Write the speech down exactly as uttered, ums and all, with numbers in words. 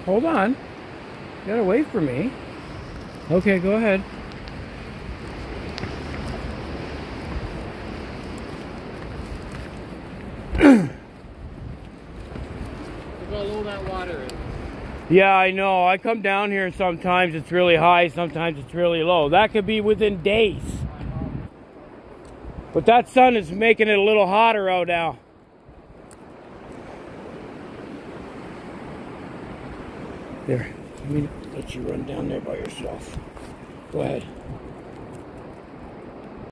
hold on. You gotta wait for me. Okay, go ahead. Look how low that water is. Yeah, I know. I come down here and sometimes it's really high, sometimes it's really low. That could be within days. But that sun is making it a little hotter out now. There, let me let you run down there by yourself. Go ahead.